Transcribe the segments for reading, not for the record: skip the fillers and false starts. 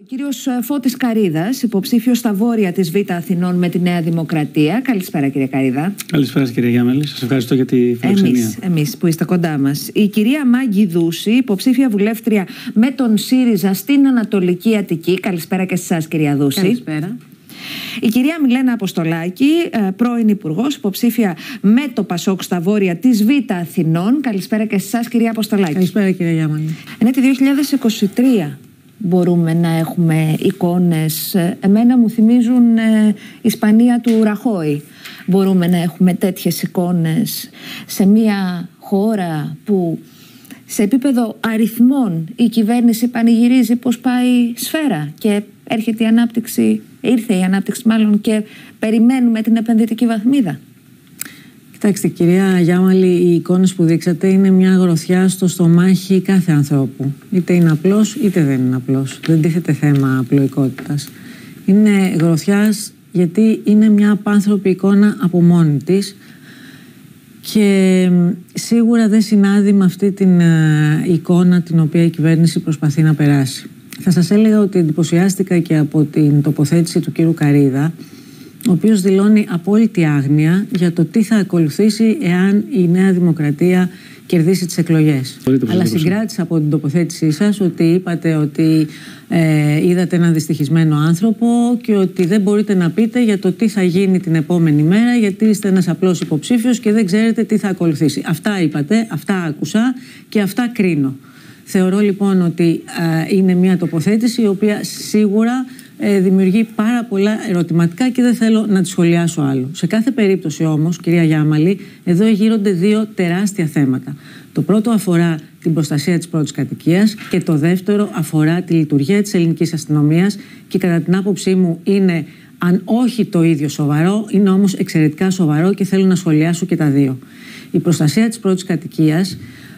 Ο κύριος Φώτης Καρίδας, υποψήφιος στα βόρεια της Β' Αθηνών με τη Νέα Δημοκρατία. Καλησπέρα, κύριε Καρίδα. Καλησπέρα, κύριε Γιάμαλη. Σας ευχαριστώ για τη φιλοξενία. Εμείς που είστε κοντά μας. Η κυρία Μάγκη Δούση, υποψήφια βουλεύτρια με τον ΣΥΡΙΖΑ στην Ανατολική Αττική. Καλησπέρα και σε εσάς, κυρία Δούση. Καλησπέρα. Η κυρία Μιλένα Αποστολάκη, πρώην υπουργός, υποψήφια με το ΠΑΣΟΚ στα βόρεια της Β' Αθηνών. Καλησπέρα και σε εσάς, κυρία Αποστολάκη. Καλησπέρα, κυρία Γιάμαλη. Είναι το 2023. Μπορούμε να έχουμε εικόνες, εμένα μου θυμίζουν Ισπανία του Ραχόη. Μπορούμε να έχουμε τέτοιες εικόνες σε μια χώρα που σε επίπεδο αριθμών η κυβέρνηση πανηγυρίζει πως πάει σφαίρα και έρχεται η ανάπτυξη, ήρθε η ανάπτυξη μάλλον, και περιμένουμε την επενδυτική βαθμίδα. Κοιτάξτε, κυρία Γιάμαλη, οι εικόνες που δείξατε είναι μια γροθιά στο στομάχι κάθε ανθρώπου. Είτε είναι απλός είτε δεν είναι απλός. Δεν τίθεται θέμα απλοϊκότητας. Είναι γροθιάς γιατί είναι μια απάνθρωπη εικόνα από μόνη της και σίγουρα δεν συνάδει με αυτή την εικόνα την οποία η κυβέρνηση προσπαθεί να περάσει. Θα σας έλεγα ότι εντυπωσιάστηκα και από την τοποθέτηση του κύριου Καρίδα, ο οποίος δηλώνει απόλυτη άγνοια για το τι θα ακολουθήσει εάν η Νέα Δημοκρατία κερδίσει τις εκλογές. Αλλά συγκράτησα από την τοποθέτησή σας ότι είπατε ότι είδατε έναν δυστυχισμένο άνθρωπο και ότι δεν μπορείτε να πείτε για το τι θα γίνει την επόμενη μέρα, γιατί είστε ένας απλός υποψήφιος και δεν ξέρετε τι θα ακολουθήσει. Αυτά είπατε, αυτά άκουσα και αυτά κρίνω. Θεωρώ λοιπόν ότι είναι μια τοποθέτηση η οποία σίγουρα δημιουργεί πάρα πολλά ερωτηματικά και δεν θέλω να τη σχολιάσω άλλο. Σε κάθε περίπτωση όμως, κυρία Γιάμαλη, εδώ γύρονται δύο τεράστια θέματα. Το πρώτο αφορά την προστασία της πρώτης κατοικίας και το δεύτερο αφορά τη λειτουργία της ελληνικής αστυνομίας και κατά την άποψή μου είναι, αν όχι το ίδιο σοβαρό, είναι όμως εξαιρετικά σοβαρό και θέλω να σχολιάσω και τα δύο. Η προστασία της πρώτης κατοικίας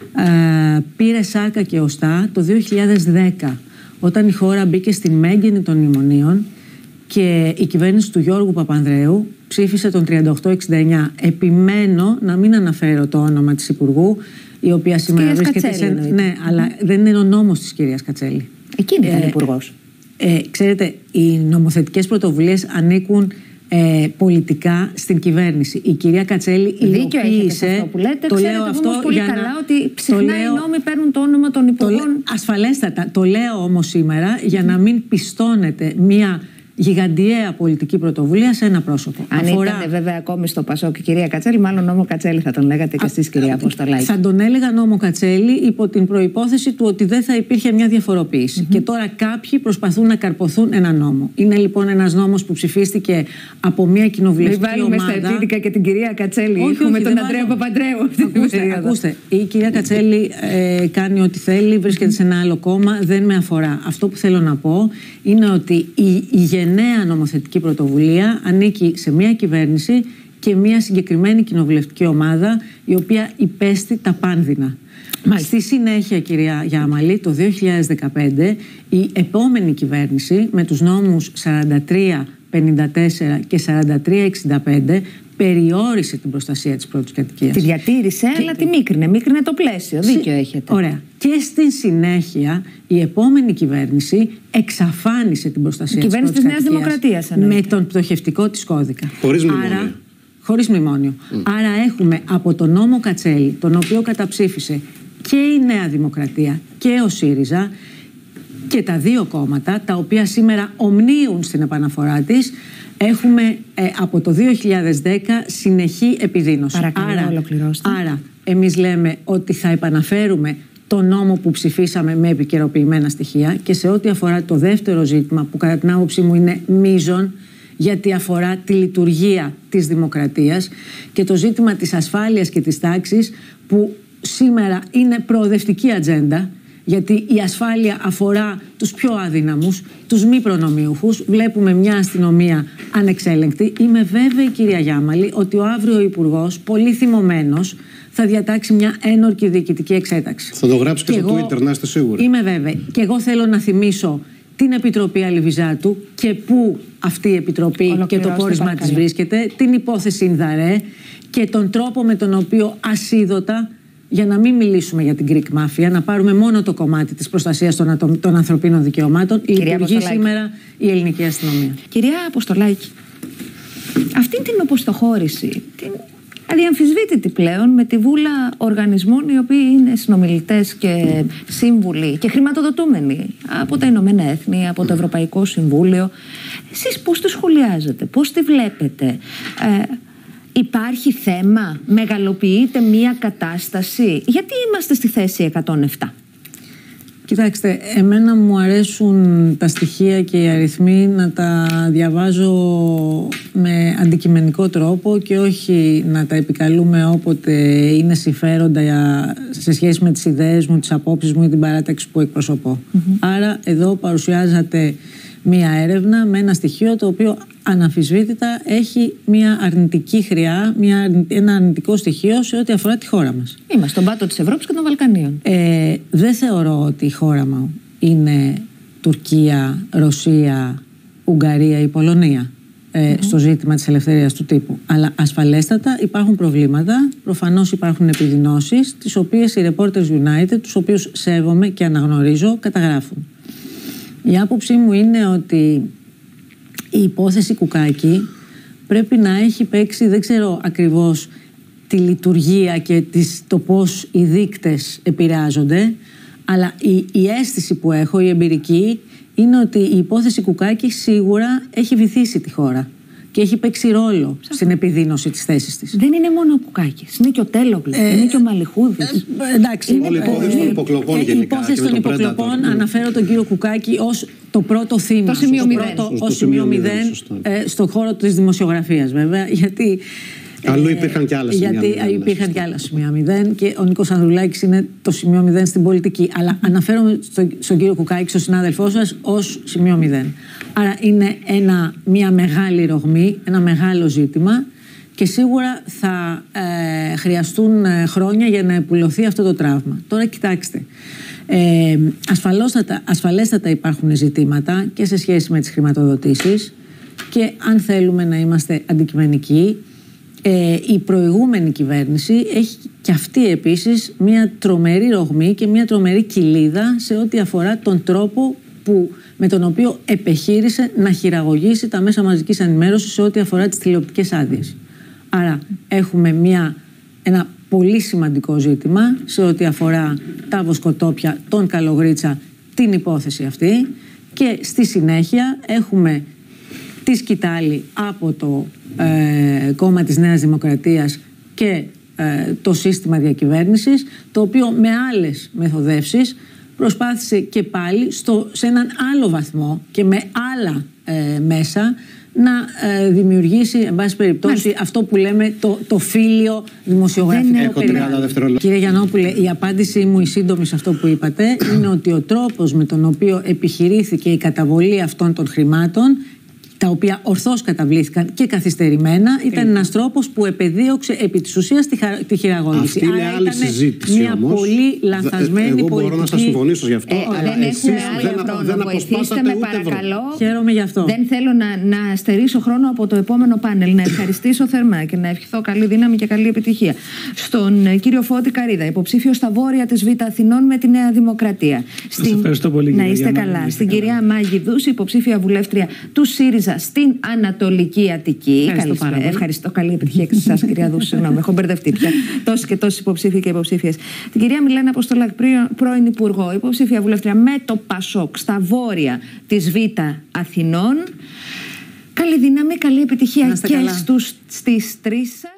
πήρε σάρκα και οστά το 2010, όταν η χώρα μπήκε στην μέγενη των μνημονίων και η κυβέρνηση του Γιώργου Παπανδρέου ψήφισε τον 3869. Επιμένω να μην αναφέρω το όνομα της Υπουργού, η οποία σήμερα βρίσκεται σε... Ναι, αλλά δεν είναι ο νόμος της κυρίας Κατσέλη. Εκείνη ήταν υπουργός. Ξέρετε, οι νομοθετικές πρωτοβουλίες ανήκουν πολιτικά στην κυβέρνηση. Η κυρία Κατσέλη υλοποίησε. Αυτό που λέτε, το λέω αυτό πολύ καλά, ότι συχνά οι νόμοι παίρνουν το όνομα των υπουργών. Ασφαλέστατα. Το λέω όμως σήμερα για να μην πιστώνεται μια γιγαντιαία πολιτική πρωτοβουλία σε ένα πρόσωπο. Αν ήταν βέβαια ακόμη στο ΠΑΣΟΚ η κυρία Κατσέλη, μάλλον νόμο Κατσέλη θα τον λέγατε και εσείς, κυρία Αποστολάκη. Θα τον έλεγα νόμο Κατσέλη υπό την προϋπόθεση του ότι δεν θα υπήρχε μια διαφοροποίηση. Και τώρα κάποιοι προσπαθούν να καρποθούν ένα νόμο. Είναι λοιπόν ένας νόμος που ψηφίστηκε από μια κοινοβουλευτική ομάδα. Μην βάλουμε στα επίδικα και την κυρία Κατσέλη. Έχουμε τον Ανδρέα Παπαντρέου. Ακούστε, η κυρία Κατσέλη κάνει ό,τι θέλει, βρίσκεται σε ένα άλλο κόμμα, δεν με αφορά. Αυτό που θέλω να πω είναι ότι η νέα νομοθετική πρωτοβουλία ανήκει σε μια κυβέρνηση και μια συγκεκριμένη κοινοβουλευτική ομάδα η οποία υπέστη τα πάνδυνα. Στη συνέχεια, κυρία Γιάμαλη, το 2015 η επόμενη κυβέρνηση με τους νόμους 4354 και 4365 περιόρισε την προστασία της πρώτης κατοικίας. Τη διατήρησε, αλλά τη μίκρινε. Μίκρινε το πλαίσιο. Δίκιο έχετε. Ωραία. Και στην συνέχεια η επόμενη κυβέρνηση εξαφάνισε την προστασία της πρώτης κατοικίας. Κυβέρνηση της Νέας Δημοκρατίας. Με τον πτωχευτικό της κώδικα. Χωρίς μνημόνιο. Χωρίς μνημόνιο. Άρα έχουμε από τον νόμο Κατσέλη, τον οποίο καταψήφισε και η Νέα Δημοκρατία και ο ΣΥΡΙΖΑ, και τα δύο κόμματα, τα οποία σήμερα ομνίουν στην επαναφορά της, έχουμε από το 2010 συνεχή επιδείνωση. Άρα εμείς λέμε ότι θα επαναφέρουμε τον νόμο που ψηφίσαμε με επικαιροποιημένα στοιχεία, και σε ό,τι αφορά το δεύτερο ζήτημα που κατά την άποψή μου είναι μείζον, γιατί αφορά τη λειτουργία της δημοκρατίας και το ζήτημα της ασφάλειας και της τάξης, που σήμερα είναι προοδευτική ατζέντα, γιατί η ασφάλεια αφορά τους πιο αδύναμους, τους μη προνομιούχους. Βλέπουμε μια αστυνομία ανεξέλεγκτη. Είμαι βέβαιη, κυρία Γιάμαλη, ότι ο αύριο υπουργός, πολύ θυμωμένος, θα διατάξει μια ένορκη διοικητική εξέταξη. Θα το γράψει και στο Twitter, να είστε σίγουροι. Είμαι βέβαιη. Και εγώ θέλω να θυμίσω την Επιτροπή Αλιβιζάτου και πού αυτή η Επιτροπή και το πόρισμα της βρίσκεται, την υπόθεση Ινδαρέ και τον τρόπο με τον οποίο ασίδωτα για να μην μιλήσουμε για την Greek Mafia, να πάρουμε μόνο το κομμάτι της προστασίας των ανθρωπίνων δικαιωμάτων, λειτουργεί σήμερα η ελληνική αστυνομία. Κυρία Αποστολάκη, αυτή την οπωσθοχώρηση, την αδιαμφισβήτητη πλέον, με τη βούλα οργανισμών οι οποίοι είναι συνομιλητές και σύμβουλοι και χρηματοδοτούμενοι από τα Ηνωμένα Έθνη, από το Ευρωπαϊκό Συμβούλιο, εσείς πώς τη σχολιάζετε, πώς τη βλέπετε? Υπάρχει θέμα, μεγαλοποιείται μία κατάσταση? Γιατί είμαστε στη θέση 107? Κοιτάξτε, εμένα μου αρέσουν τα στοιχεία και οι αριθμοί να τα διαβάζω με αντικειμενικό τρόπο και όχι να τα επικαλούμε όποτε είναι συμφέροντα σε σχέση με τις ιδέες μου, τις απόψεις μου ή την παράταξη που εκπροσωπώ. Άρα εδώ παρουσιάζεται μία έρευνα με ένα στοιχείο το οποίο αναμφισβήτητα έχει μία αρνητική χρειά, ένα αρνητικό στοιχείο σε ό,τι αφορά τη χώρα μας. Είμαστε στον πάτο της Ευρώπης και των Βαλκανίων. Δεν θεωρώ ότι η χώρα μου είναι Τουρκία, Ρωσία, Ουγγαρία ή Πολωνία στο ζήτημα της ελευθερίας του τύπου. Αλλά ασφαλέστατα υπάρχουν προβλήματα, προφανώς υπάρχουν επιδεινώσεις, τις οποίες οι Reporters United, τους οποίους σέβομαι και αναγνωρίζω, καταγράφουν. Η άποψή μου είναι ότι η υπόθεση Κουκάκη πρέπει να έχει παίξει, δεν ξέρω ακριβώς τη λειτουργία και το πώς οι δείκτες επηρεάζονται, αλλά η αίσθηση που έχω, η εμπειρική, είναι ότι η υπόθεση Κουκάκη σίγουρα έχει βυθίσει τη χώρα και έχει παίξει ρόλο στην επιδείνωση της θέσης της. Δεν είναι μόνο ο Κουκάκης, είναι και ο Τέλογλου, είναι και ο Μαλιχούδης. Εντάξει, η υπόθεση των υποκλοπών γενικά. Η υπόθεση των υποκλοπών, αναφέρω τον κύριο Κουκάκη ως το πρώτο θύμα. Το σημείο 0. Στον χώρο της δημοσιογραφίας, βέβαια, γιατί. Αλλού υπήρχαν και άλλα σημεία 0. Γιατί υπήρχαν και άλλα σημεία 0 και ο Νίκος Ανδρουλάκης είναι το σημείο 0 στην πολιτική. Αλλά αναφέρομαι στον κύριο Κουκάκη, στον συνάδελφό σας, ως σημείο 0. Άρα είναι μια μεγάλη ρογμή, ένα μεγάλο ζήτημα και σίγουρα θα χρειαστούν χρόνια για να επουλωθεί αυτό το τραύμα. Τώρα κοιτάξτε, ασφαλέστατα υπάρχουν ζητήματα και σε σχέση με τις χρηματοδοτήσεις και αν θέλουμε να είμαστε αντικειμενικοί, η προηγούμενη κυβέρνηση έχει και αυτή επίσης μια τρομερή ρογμή και μια τρομερή κοιλίδα σε ό,τι αφορά τον τρόπο με τον οποίο επεχείρησε να χειραγωγήσει τα μέσα μαζικής ενημέρωσης σε ό,τι αφορά τις τηλεοπτικές άδειες. Άρα έχουμε ένα πολύ σημαντικό ζήτημα σε ό,τι αφορά τα βοσκοτόπια, τον Καλογρίτσα, την υπόθεση αυτή και στη συνέχεια έχουμε τη σκητάλη από το κόμμα της Νέας Δημοκρατίας και το σύστημα διακυβέρνησης, το οποίο με άλλες μεθοδεύσεις προσπάθησε και πάλι σε έναν άλλο βαθμό και με άλλα μέσα να δημιουργήσει, εν πάση περιπτώσει, αυτό που λέμε το φύλιο δημοσιογραφικό περιβάλλον. Κύριε Γιαννόπουλε, η απάντησή μου, η σύντομη σε αυτό που είπατε, είναι ότι ο τρόπος με τον οποίο επιχειρήθηκε η καταβολή αυτών των χρημάτων, τα οποία ορθώς καταβλήθηκαν και καθυστερημένα, ήταν ένας τρόπος που επεδίωξε επί της ουσίας τη χειραγώγηση. Αυτή είναι άλλη συζήτηση. Μια πολύ λανθασμένη πολιτική. Εγώ μπορώ να σας συμφωνήσω γι' αυτό. Δεν έχουμε άλλο χρόνο. Βοηθήστε με, παρακαλώ. Χαίρομαι γι' αυτό. Δεν θέλω να στερήσω χρόνο από το επόμενο πάνελ. Να ευχαριστήσω θερμά και να ευχηθώ καλή δύναμη και καλή επιτυχία στον κύριο Φώτη Καρίδα, υποψήφιο στα βόρεια της Β' Αθηνών με τη Νέα Δημοκρατία. Σας ευχαριστώ πολύ, να είστε καλά. Στην κυρία Μάγη Δούση, υποψήφια βουλεύτρια του ΣΥΡΙΖΑ στην Ανατολική Αττική. Ευχαριστώ. Καλή επιτυχία και σε εσάς, κυρία Δούση. Συγγνώμη, έχω μπερδευτεί πια. Τόσοι και τόσοι υποψήφοι και υποψήφιες. Την κυρία Μιλένα Αποστολάκη, πρώην Υπουργό, υποψήφια βουλεύτρια με το ΠΑΣΟΚ στα βόρεια της Β' Αθηνών. Καλή δύναμη, καλή επιτυχία και στις τρεις σας.